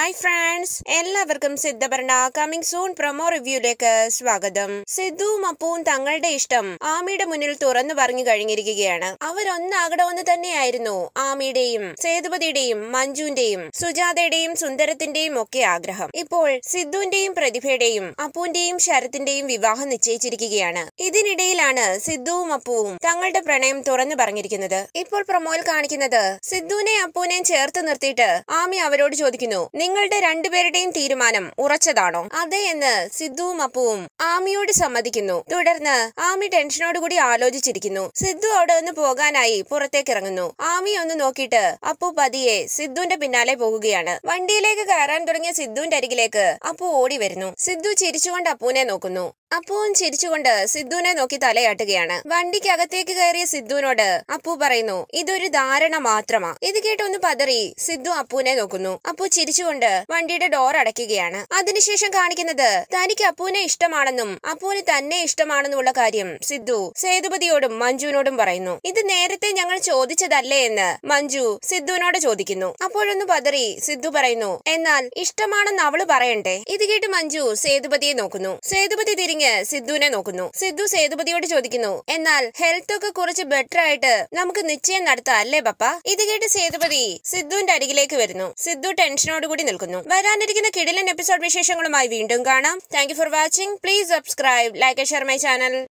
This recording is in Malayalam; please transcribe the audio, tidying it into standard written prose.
Hi friends, എല്ലാവർക്കും സിദ്ധഭരണ കമ്മിങ് സൂൺ പ്രൊമോ റിവ്യൂയിലേക്ക് സ്വാഗതം. സിദ്ധുവും അപ്പുവും തങ്ങളുടെ ഇഷ്ടം ആമിയുടെ മുന്നിൽ തുറന്നു പറഞ്ഞു കഴിഞ്ഞിരിക്കുകയാണ്. അവരൊന്നാകണമെന്ന് തന്നെയായിരുന്നു ആമിയുടെയും സേതുപതിയുടെയും മഞ്ജുവിന്റെയും സുജാതയുടെയും സുന്ദരത്തിന്റെയും ഒക്കെ ആഗ്രഹം. ഇപ്പോൾ സിദ്ധുവിന്റെയും പ്രതിഭയുടെയും അപ്പുവിന്റെയും ശരത്തിന്റെയും വിവാഹം നിശ്ചയിച്ചിരിക്കുകയാണ്. ഇതിനിടയിലാണ് സിദ്ധുവും അപ്പുവും തങ്ങളുടെ പ്രണയം തുറന്നു പറഞ്ഞിരിക്കുന്നത്. ഇപ്പോൾ പ്രൊമോയിൽ കാണിക്കുന്നത് സിദ്ധുവിനെയും അപ്പുവിനെയും ചേർത്ത് നിർത്തിയിട്ട് ആമി അവരോട് ചോദിക്കുന്നു, നിങ്ങളുടെ രണ്ടുപേരുടെയും തീരുമാനം ഉറച്ചതാണോ? അതെ എന്ന് സിദ്ധുവും അപ്പുവും ആമിയോട് സമ്മതിക്കുന്നു. തുടർന്ന് ആമി ടെൻഷനോടുകൂടി ആലോചിച്ചിരിക്കുന്നു. സിദ്ധു അവിടെ നിന്ന് പോകാനായി പുറത്തേക്ക് ഇറങ്ങുന്നു. ആമി ഒന്ന് നോക്കിയിട്ട് അപ്പു പതിയെ സിദ്ധുവിന്റെ പിന്നാലെ പോകുകയാണ്. വണ്ടിയിലേക്ക് കയറാൻ തുടങ്ങിയ സിദ്ധുവിന്റെ അരികിലേക്ക് അപ്പു ഓടി വരുന്നു. സിദ്ധു ചിരിച്ചുകൊണ്ട് അപ്പുവിനെ നോക്കുന്നു. അപ്പുവും ചിരിച്ചുകൊണ്ട് സിദ്ധുവിനെ നോക്കി തലയാട്ടുകയാണ്. വണ്ടിക്കകത്തേക്ക് കയറിയ സിദ്ധുവിനോട് അപ്പു പറയുന്നു, ഇതൊരു ധാരണ മാത്രമാ. ഇത് കേട്ടൊന്ന് പതറി സിദ്ധു അപ്പുവിനെ നോക്കുന്നു. അപ്പു ചിരിച്ചുകൊണ്ട് വണ്ടിയുടെ ഡോർ അടയ്ക്കുകയാണ്. അതിനുശേഷം കാണിക്കുന്നത് തനിക്ക് അപ്പുവിനെ ഇഷ്ടമാണെന്നും അപ്പുവിന് തന്നെ ഇഷ്ടമാണെന്നുമുള്ള കാര്യം സിദ്ധു സേതുപതിയോടും മഞ്ജുവിനോടും പറയുന്നു. ഇത് നേരത്തെ ഞങ്ങൾ ചോദിച്ചതല്ലേ എന്ന് മഞ്ജു സിദ്ധുവിനോട് ചോദിക്കുന്നു. അപ്പോഴൊന്ന് പതറി സിദ്ധു പറയുന്നു, എന്നാൽ ഇഷ്ടമാണെന്ന് അവള് പറയണ്ടേ? ഇത് കേട്ട് മഞ്ജു സേതുപതിയെ നോക്കുന്നു. സേതുപതി സിദ്ധുവിനെ നോക്കുന്നു. സിദ്ധു സേതുപതിയോട് ചോദിക്കുന്നു, എന്നാൽ ഹെൽത്ത് ഒക്കെ കുറച്ച് ബെറ്റർ ആയിട്ട് നമുക്ക് നിശ്ചയം നടത്താം അല്ലേ പപ്പ? ഇത് കേട്ട് സേതുപതി സിദ്ധുവിന്റെ അരികിലേക്ക് വരുന്നു. സിദ്ധു ടെൻഷനോടുകൂടി നിൽക്കുന്നു. വരാനിരിക്കുന്ന കിടിലൻ എപ്പിസോഡ് വിശേഷങ്ങളുമായി വീണ്ടും കാണാം. Thank you for watching. Please subscribe, like and share my channel.